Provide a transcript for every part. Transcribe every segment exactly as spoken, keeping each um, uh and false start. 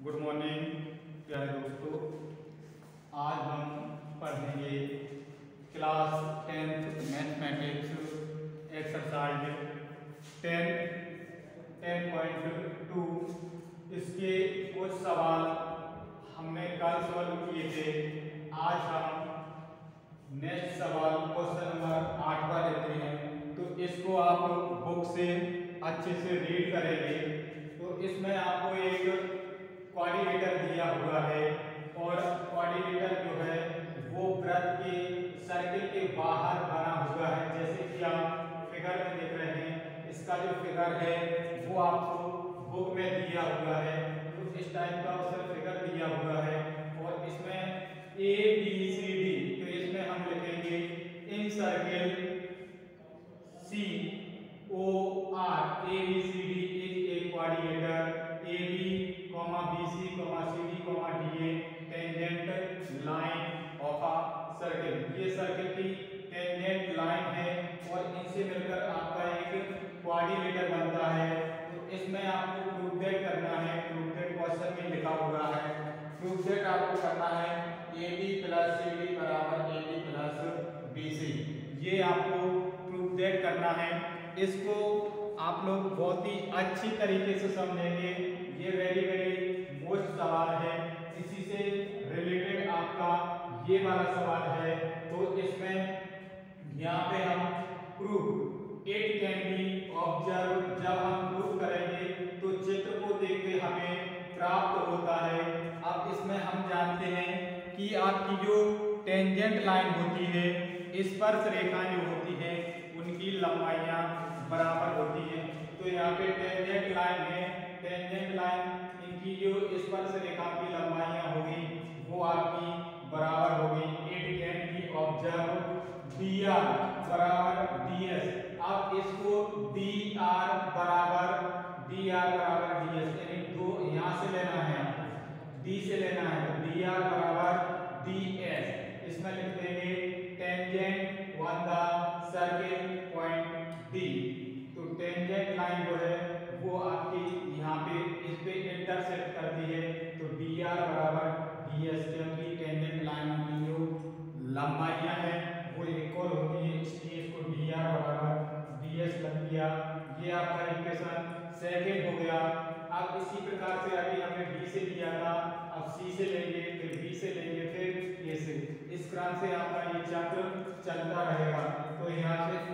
Good morning प्यारे दोस्तों। आज हम पढ़ेंगे class tenth mathematics exercise ten ten point two. इसके कुछ सवाल हमने कल सॉल्व किए थे। आज हम नेक्स्ट सवाल क्वेश्चन नंबर आठवां लेते हैं। तो इसको आप बुक से अच्छे से रीड करेंगे। तो इसमें आपको एक क्वाड्रिलेटर दिया हुआ है और क्वाड्रिलेटर जो है वो वृत्त के सर्किल के बाहर बना हुआ है। जैसे कि आप फिगर में देख रहे हैं, इसका जो फिगर है वो आपको बुक में दिया हुआ है। तो इस टाइप का उसका फिगर दिया हुआ है और इसमें ए बी सी डी, तो इसमें हम लिखेंगे in circle C O R A B C D is a quadrilateral A B comma B C comma C D comma D A tangent line of a circle. ये circle की tangent line है और इनसे मिलकर आपका एक quadrilateral बनता है। तो इसमें आपको प्रूफ दैट करना है। प्रूफ दैट क्वेश्चन में लिखा हुआ है। प्रूफ दैट आपको करना है A B plus C D बराबर A B plus B C. ये आपको प्रूफ दैट करना है। इसको आप लोग बहुत ही अच्छी तरीके से समझेंगे। ये वेरी वेरी मोस्ट सवाल है। इसी से रिलेटेड आपका ये वाला सवाल है। तो इसमें यहाँ पे हम proof it can be observe, जब हम प्रूफ करेंगे तो चित्र को देख के हमें प्राप्त होता है। अब इसमें हम जानते हैं कि आपकी जो टेंजेंट लाइन होती है, स्पर्श रेखाएं जो होती है उनकी लंबाइयां बराबर होती है। तो यहाँ पे टेंजेंट लाइन है, टेंजेंट लाइन इनकी जो स्पर्श रेखा की लंबाइयां होगी वो आपकी बराबर होगी। It can be observe D R बराबर डी एस। अब इसको डी आर बराबर डी आर बराबर डी एस, यानी दो यहाँ से लेना है, डी से लेना है। तो डी आर बराबर डी एस। इसमें लिख देंगे tangent on the circle point D. तो टेंजेंट लाइन जो है वो आपकी यहाँ पे इस पे इंटरसेक्ट करती है। तो डी आर बराबर डी एस, क्योंकि टेंजेंट लाइन की जो लंबाइयाँ हैं वो इक्वल होती है, इसलिए इसको डी आर बराबर डी एस लग गया। ये आपका इक्वेशन सेकेंड हो गया। अब इसी प्रकार से अभी हमने डी से लिया था, अब सी से लेंगे, फिर बी से लेंगे, फिर ए से। इस क्रम से आपका ये चक्र चलता रहेगा। तो यहाँ से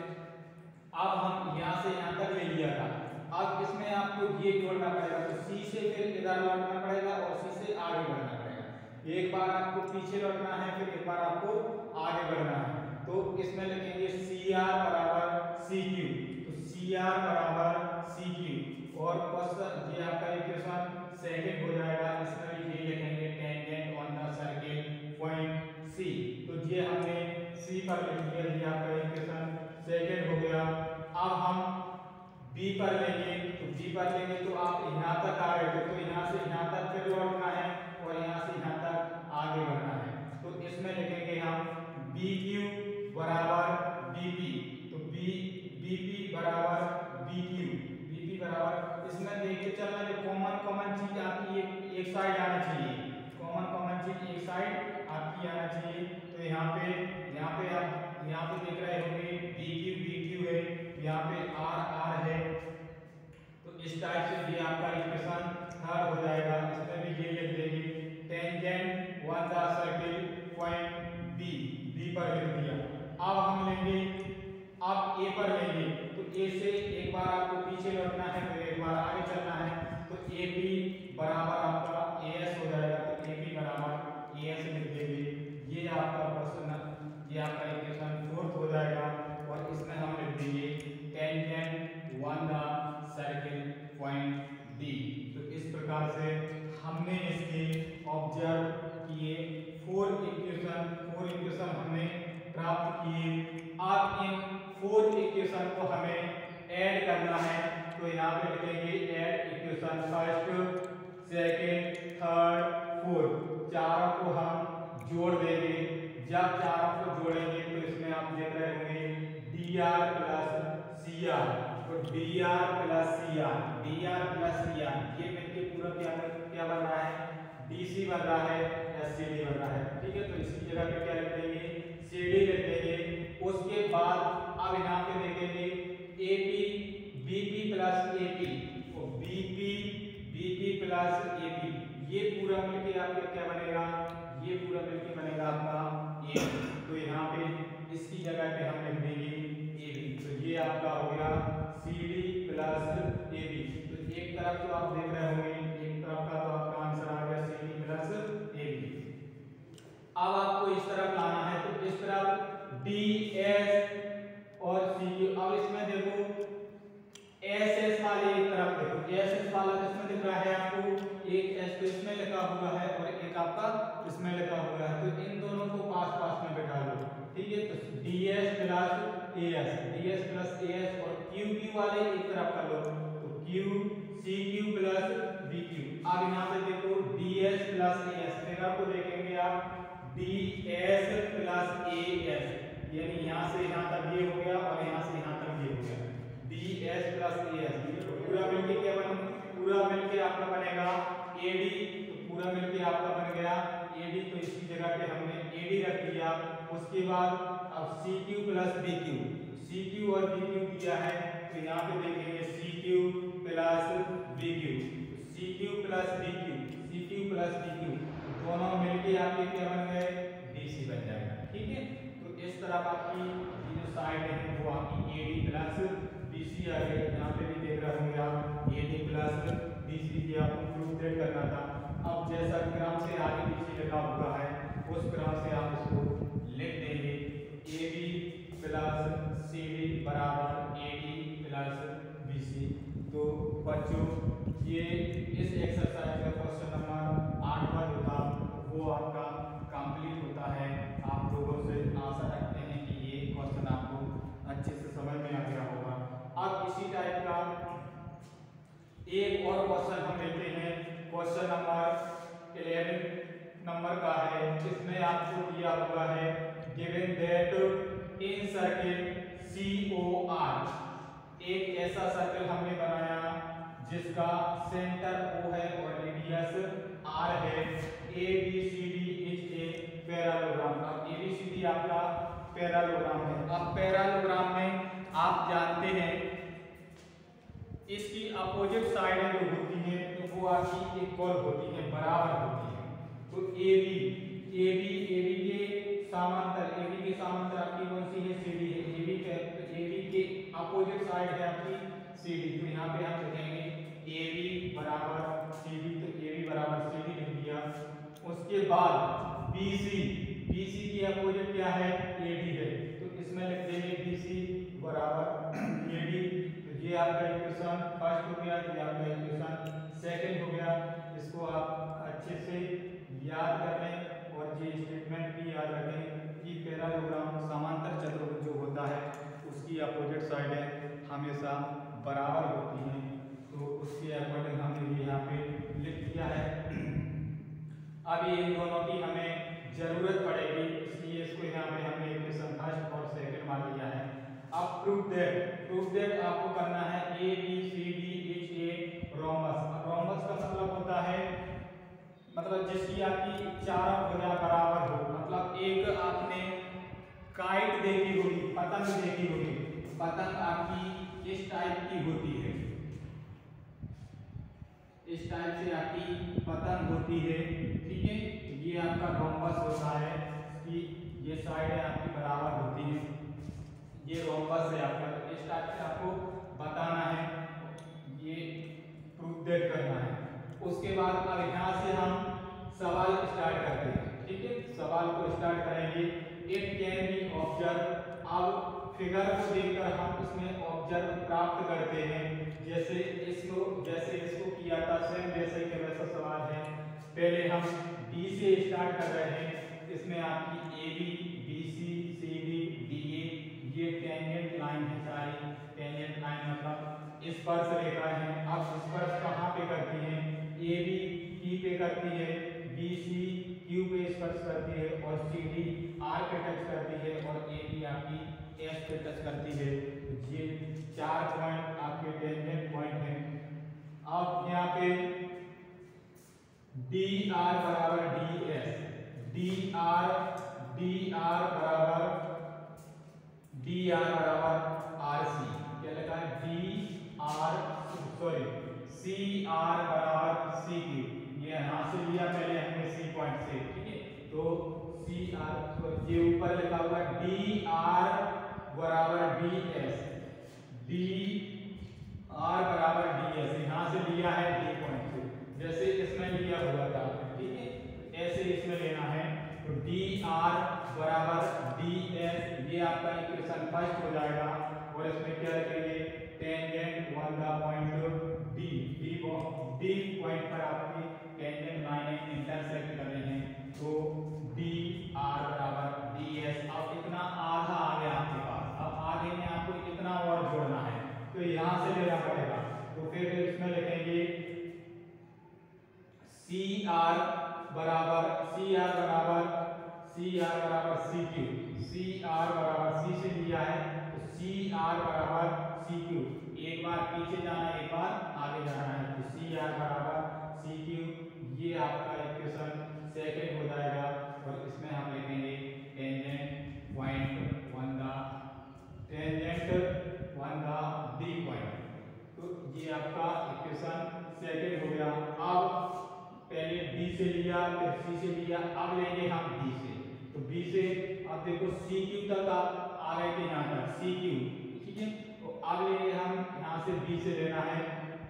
अब हम यहाँ से यहाँ तक ले लिया था। अब इसमें आपको ये जोड़ना पड़ेगा। तो सी से फिर इधर लौटना पड़ेगा और सी से आगे बढ़ना पड़ेगा। एक बार आपको पीछे लौटना है, फिर एक बार आपको आगे बढ़ना है। तो इसमें लिखेंगे सी आर बराबर सी क्यू। तो सी आर बराबर सी क्यू और क्वेश्चन ये आपका इक्वेशन सेकंड हो जाएगा। इसमें भी ये लिखेंगे tangent on the circle point C. तो ये हमने सी पर लिख दिया, ये आपका इक्वेशन सेकंड हो गया। अब हम बी पर लेंगे। तो बी पर लेंगे तो आप यहाँ तक आ गए थे, तो यहाँ से यहाँ तक फिर लौटना है और यहाँ से यहाँ तक आगे बढ़ना है। तो इसमें लिखेंगे हम बी क्यू बराबर बी पी। तो बी बी पी बराबर बी क्यू, बी पी बराबर, इसमें देख के चलना जो कॉमन कॉमन चीज आपकी एक एक साइड आना चाहिए। कॉमन कॉमन चीज एक साइड आपकी आना चाहिए। तो यहाँ पे यहाँ पे आप यहाँ पे देख रहे होंगे बी क्यू बी क्यू है, यहाँ पे आर आर है। तो इस टाइप से ये आपका इक्वेशन थर्ड हो जाएगा। इसमें भी ये लिख देंगे tangent on the circle point B, B पर लिख दिया। अब हम लेंगे, अब ए पर लेंगे। तो ए से एक बार आपको पीछे लौटना है, फिर एक बार आगे चलना है। तो ए बी बराबर आपका ए एस हो जाएगा। तो ए बी बराबर ए एस लिख देंगे। ये आपका क्वेश्चन, ये आपका इक्वेशन फोर्थ हो जाएगा। और इसमें हम लिख देंगे tangent on the circle point D. तो इस प्रकार से हमने इसके ऑब्जर्व किए फोर इक्वेशन, फोर इक्वेशन हमने प्राप्त किए। अब इन फोर इक्वेशन को हमें ऐड करना है। तो यहाँ पे लिखेंगे add equation first, second, third, fourth, चारों को हम जोड़ देंगे। जब चारों को जोड़ेंगे तो इसमें आप देख रहे होंगे D R plus C R. तो D R plus C R, D R plus C R ये मिलके पूरा क्या क्या बन रहा है, डी सी बन रहा है, एस सी डी बन रहा है। ठीक है, तो इसकी जगह पे क्या लिख देंगे, सी डी लिख देंगे। उसके बाद अब यहाँ पे देखेंगे A P, B P plus A P, तो B P, B P plus A P, ये पूरा मिलके आपका क्या बनेगा, ये पूरा मिलके बनेगा आपका ए। तो यहाँ पे इसकी जगह पे हम लिख देंगे ए बी। तो ये आपका हो गया C D plus A B. तो एक तरफ तो आप देख रहे होंगे, एक तरफ का तो आपका आंसर आ गया C D plus A B. अब आपको इस तरफ लाना है, तो इस तरफ डी एस और सी। अब इसमें देखो एस एस वाले एक तरफ देखो, एस एस वाला किसमें दिख रहा है आपको, एक एस तो इसमें लिखा हुआ है और एक आपका इसमें लिखा हुआ है। तो इन दोनों को पास पास में बैठा लो। ठीक है, तो D S plus A S, D S plus A S और क्यू क्यू वाले एक तरफ कर लो, तो Q C Q plus B Q. अब यहाँ पे देखो D S plus A S, figure को देखेंगे आप, D S plus A S, यानी यहाँ से यहाँ तक ये हो गया और यहाँ से यहाँ तक ये हो गया, D S plus A S. पूरा मिलके क्या बन, पूरा मिलके आपका बनेगा ए डी। तो पूरा मिलके आपका बन गया ए डी। तो इसकी जगह पे हमने ए डी रख दिया। उसके बाद अब C Q plus B Q, C Q और बी क्यू दिया है, तो यहाँ पे देखेंगे C Q plus B Q, C Q plus B Q, C Q plus B Q, दोनों मिलके आपके क्या बन गए, डी सी बन जाएगा। ठीक है, तो इस तरफ आपकी ये जो साइड है वो आपकी A D plus B C आ गई। यहाँ पे भी देख रहे होंगे आप A D plus B C की आपको प्रूफ करना था। अब जैसा क्रम से आगे पीछे लिखा हुआ है उस क्रम से आप इसको लिख देंगे, A B plus C D बराबर A D plus B C. तो बच्चों ये इस एक्सरसाइज का क्वेश्चन नंबर आठ पर होता वो आपका कंप्लीट होता है। आप लोगों से आशा रखते हैं कि ये क्वेश्चन आपको अच्छे से समझ में आ गया होगा। अब इसी टाइप का एक और क्वेश्चन हम लेते हैं, क्वेश्चन नंबर इलेवन नंबर का है। इसमें आपको दिया हुआ है given that in circle C O R, एक ऐसा सर्कल हमने बनाया जिसका सेंटर O है और रेडियस R है। A B C D is a parallelogram. अब ए बी सी डी आपका पैरेललोग्राम है। अब पैरेललोग्राम में आप जानते हैं इसकी अपोजिट साइड जो होती है तो वो आपकी इक्वल होती है, बराबर होती है। तो A B, A B, A B के समांतर, ए बी के समांतर आपकी कौन सी है, सी डी है। ए बी के ए बी के अपोजिट साइड है आपकी सी डी। तो यहाँ पे हम लिखेंगे ए बी बराबर सी डी, तो ए बी बराबर सी डी लिख दिया। उसके बाद बी सी, बी सी की अपोजिट क्या है, ए डी है, तो इसमें लिख देंगे बी सी बराबर ए डी। तो ये आपका इक्वेशन फर्स्ट हो गया, ये आपका इक्वेशन सेकंड हो गया। इसको आप अच्छे से याद कर लें और ये स्टेटमेंट भी याद रखें कि पैरेललोग्राम समांतर चतुर्भुज जो होता है उसकी अपोजिट साइडें हमेशा बराबर होती हैं। तो उसके अकॉर्डिंग हमने यहाँ पे लिख दिया है। अब इन दोनों की हमें जरूरत पड़ेगी, इसलिए इसको यहाँ पे हमने इक्वेशन फर्स्ट और सेकंड मान लिया है। अब प्रूफ दैट, प्रूफ दैट आपको करना है A B C D is a rhombus. Rhombus का मतलब होता है, मतलब जिसकी आपकी चारों भुजा बराबर हो। मतलब एक आपने काइट देखी होगी, पतंग देखी होगी, पतंग आपकी इस टाइप की होती है, इस टाइप से आपकी पतंग होती है। ठीक है, ये आपका रोमबस होता है कि ये साइड आपकी बराबर होती है, ये रोमबस है आपका। तो इस टाइप से आपको बताना है, ये प्रूफ दैट करना है। उसके बाद अब यहाँ से हम सवाल स्टार्ट करते हैं। ठीक है, सवाल को स्टार्ट करेंगे। It can be observe. अब फिगर को देखकर हम इसमें ऑब्जर्व प्राप्त करते हैं। जैसे इसको जैसे इसको किया था सेम वैसे के वैसा सवाल है। पहले हम डी से स्टार्ट कर रहे हैं। इसमें आपकी A B, B C, C D, D A ये टेंजेंट लाइन है सारी। टेंजेंट लाइन मतलब स्पर्श रेखा है। अब स्पर्श कहाँ पे करती है, ए बी ई पे करती है, बी सी क्यू पे स्पर्श करती है और सी डी आर पे टच करती है और ए बी आपकी एस पे टच करती है। तो ये चार पॉइंट आपके टेंजेंट पॉइंट हैं। अब यहाँ पे डी आर बराबर D S, D R D R बराबर डी आर बराबर आर सी, क्या लिखा है D R sorry C R बराबर सी क्यू, ये यहां से लिया पहले हमने सी पॉइंट से, ठीक है। तो सी आर, तो ये ऊपर लिखा हुआ डी आर बराबर डी एस, डी आर बराबर डी एस, यहां से लिया है डी पॉइंट से, जैसे इसमें लिया हुआ था, ठीक है, ऐसे इसमें लेना है। तो डी आर बराबर डी एस, ये आपका इक्वेशन फर्स्ट हो जाएगा। और इसमें क्या लिखेंगे tangent on the point D, D D point पर आपकी टेंजेंट लाइनें इंटरसेक्ट कर रही हैं। तो डी आर बराबर डी एस। अब इतना आधा आ गया आपके पास, अब आगे में आपको इतना और जोड़ना है, तो यहां से लेना पड़ेगा। तो फिर इसमें लिखेंगे सी आर बराबर सी आर बराबर सी आर बराबर सी क्यू, सी आर बराबर सी से लिया है तो सी आर बराबर सी क्यू, एक बार पीछे जाना है एक बार आगे जाना है, तो सी आर बराबर सी क्यू, ये आपका इक्वेशन सेकंड हो जाएगा। और इसमें हम लिखेंगे tangent point on the tangent on the D point, तो ये आपका इक्वेशन सेकंड हो गया। अब पहले बी से लिया फिर सी से लिया, अब लेंगे हम बी से। तो बी से अब देखो सी क्यू तक आप आ गए थे यहाँ तक सी क्यू, ठीक है। तो अब लेंगे हम यहाँ से बी से लेना है,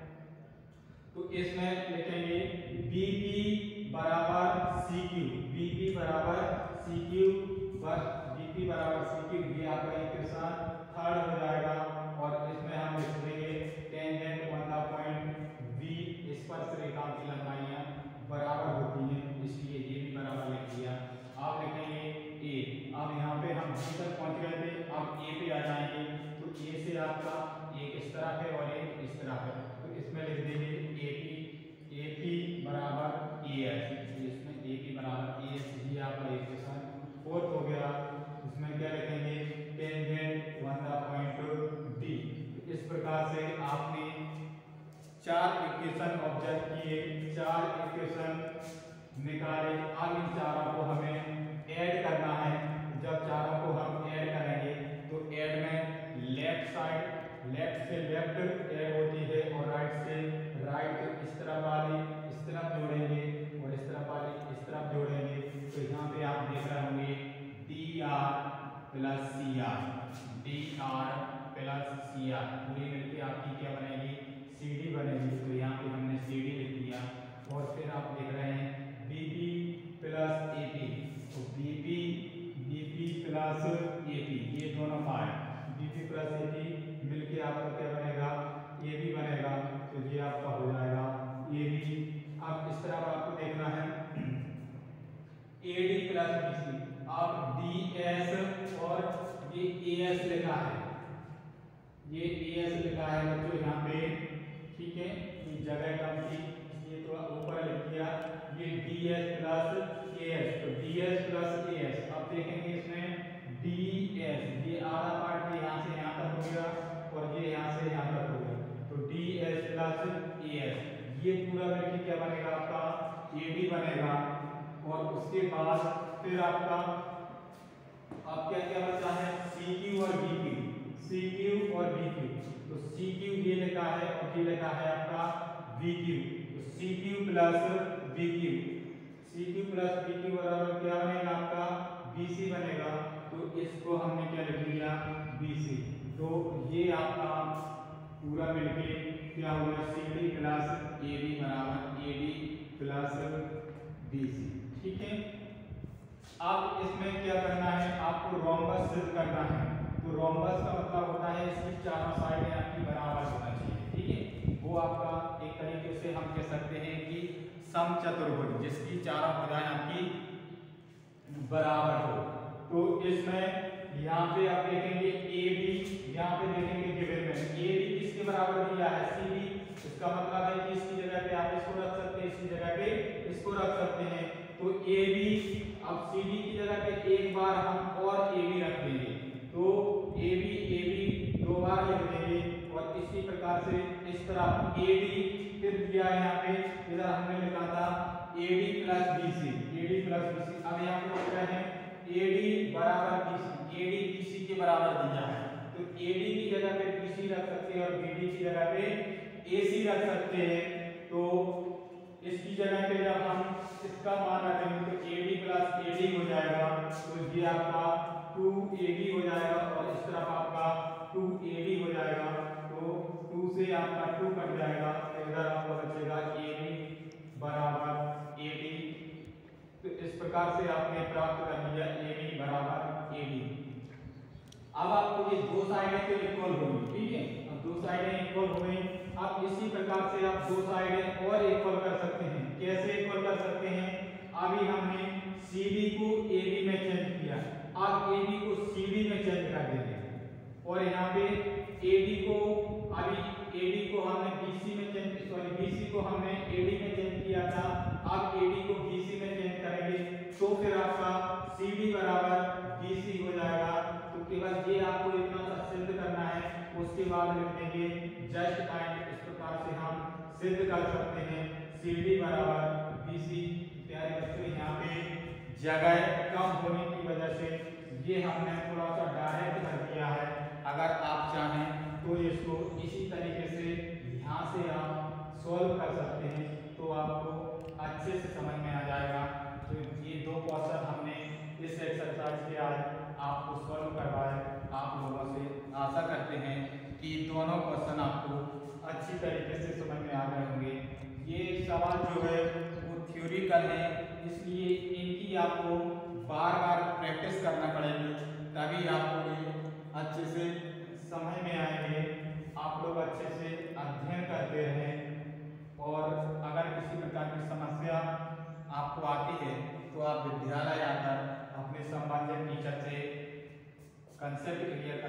तो इसमें लिखेंगे बी पी बराबर सी क्यू, बी पी बराबर सी क्यू, बस बी पी बराबर सी क्यू, ये आपका इक्वेशन थर्ड हो जाएगा। और इसमें हम लिख देंगे tangent on the point B, स्पर्श रेखा की लंबाइयां बराबर होती हैं, इसलिए ये भी बराबर लिख दिया। आप लिखेंगे ए, अब यहाँ पे हम बी तक पहुंच गए थे, अब ए पे आ जाएंगे। तो ए से आपका एक इस तरफ है और एक इस तरफ है, तो इसमें लिख देंगे ए पी, ए पी बराबर ए एस, इसमें ए पी बराबर ए एस, ये आपका इक्वेशन फोर्थ हो गया। इसमें क्या लिखेंगे tangent on the point D. इस प्रकार से आपने चार इक्वेशन ऑब्जर्व किए, चार इक्वेशन निकाले। अब इन चारों को हमें ऐड करना है। जब चारों को हम ऐड करेंगे तो ऐड में लेफ्ट साइड लेफ्ट से लेफ्ट ऐड होती है और राइट से राइट, इस तरफ वाली इस तरफ जोड़ेंगे और इस तरफ वाली इस तरफ जोड़ेंगे। तो यहाँ पे आप देख रहे होंगे D R plus C R, D R plus C R, पूरी मिलकर आपकी क्या बनेगी सी डी बनेगी। तो यहाँ पे हमने सी डी लिख दिया। और फिर आप देख रहे हैं B P plus A P, तो B P B P plus A P, ये दोनों part B P plus A P मिलके आपका क्या बनेगा ए बी बनेगा। तो ये आपका हो जाएगा ए बी। अब इस तरफ आपको देखना है A D plus B C, अब डी एस और ये ए एस लिखा है, ये ए एस लिखा है बच्चों यहाँ पे, ठीक है, ये जगह कम थी इसलिए थोड़ा ऊपर लिख दिया। ये D S plus A S, तो D S plus A S, अब देखेंगे इसमें डी एस, ये आधा पार्ट ये यहाँ से यहाँ तक हो गया और ये यहाँ से यहाँ तक हो गया। तो D S plus A S, ये पूरा मिलकर क्या बनेगा आपका ए डी बनेगा। और उसके बाद फिर आपका अब क्या क्या बचा है सी क्यू और बी क्यू, सी क्यू और बी क्यू। तो सी क्यू ये लिखा है और ये लिखा है आपका बी क्यू, तो C Q plus B Q, C Q plus B Q बराबर क्या बनेगा आपका बी सी बनेगा। तो इसको हमने क्या लिख लिया बी सी। तो ये आपका पूरा मिलके क्या हो गया C D plus A B बराबर A D plus B C, ठीक है। अब इसमें क्या करना है आपको रोम्बस सिद्ध करना है। तो रोम्बस का मतलब होता है इसकी चारों साइडें आपकी बराबर होना चाहिए, ठीक है। वो आपका एक तरीके से हम कह सकते हैं कि समचतुर्भुज, जिसकी चारों भुजाएं आपकी बराबर हो। तो इसमें यहाँ पे आप देखेंगे ए बी, यहाँ पे देखेंगे गिवन में ए बी किसके बराबर दिया है सी बी, इसका मतलब है कि इसकी जगह पे आप इसको रख सकते हैं, इसकी जगह पे इसको रख सकते हैं। तो ए बी, अब सी डी की जगह पे एक बार हम और ए बी रख देंगे, तो ए बी ए बी दो बार लिख देंगे और इसी प्रकार से इस तरफ ए डी फिर दिया है यहाँ पे, इधर हमने लिखा था A D plus B C, A D plus B C. अब यहाँ पे लिख रहे हैं ए डी बराबर B C, A D B C के बराबर दिया है, तो ए डी की जगह पे बी सी रख सकते हैं और बी डी की जगह पे ए सी रख सकते हैं। तो इसकी जगह पे जब हम इसका मान रखेंगे तो A D plus A D हो जाएगा, तो ये आपका टू ए डी हो जाएगा और इस तरफ आपका टू ए डी हो जाएगा, तो टू से आपका टू कट जाएगा, तो इधर आपको बचेगा ए डी बराबर ए डी। तो इस प्रकार से आपने प्राप्त कर लिया ए डी बराबर ए डी। अब आपको ये दो साइडें तो इक्वल होंगी, ठीक है, अब दो साइडें इक्वल हो गई। अब इसी प्रकार से आप दो साइडें और इक्वल कर सकते हैं। कैसे इक्वल कर सकते हैं? अभी हमने सी डी को ए बी में चेंज किया, अब ए बी को सी डी में चेंज कर देंगे और यहाँ पे ए डी को अभी ए डी को हमने बी सी में चेंज सॉरी बी सी को हमने ए डी में चेंज किया था, अब ए डी को बी सी में चेंज करेंगे, तो फिर आपका सी डी बराबर बी सी हो जाएगा। तो केवल ये आपको इतना सा सिद्ध करना है, उसके बाद लिख देंगे जस्ट एंड। इस प्रकार से हम सिद्ध कर सकते हैं सी डी बराबर बी सी। प्यारे बच्चों, यहाँ पे जगह कम होने की वजह से ये हमने थोड़ा सा डायरेक्ट कर दिया है। अगर आप चाहें तो इसको इसी तरीके से यहाँ से आप सॉल्व कर सकते हैं, तो आपको अच्छे से समझ में आ जाएगा। तो ये दो क्वेश्चन हमने इस एक्सरसाइज के आज आपको सॉल्व करवाए। आप लोगों से आशा करते हैं कि दोनों क्वेश्चन आपको अच्छी तरीके से समझ में आ गए होंगे। ये सवाल जो है वो थ्योरिकल है, इसलिए इनकी आपको बार बार प्रैक्टिस करना पड़ेगी, तभी आपको ये अच्छे से समझ में आएंगे। आप लोग अच्छे से अध्ययन करते रहें और अगर किसी प्रकार की समस्या आपको आती है तो आप विद्यालय आकर अपने संबंधित टीचर से कंसेप्ट क्लियर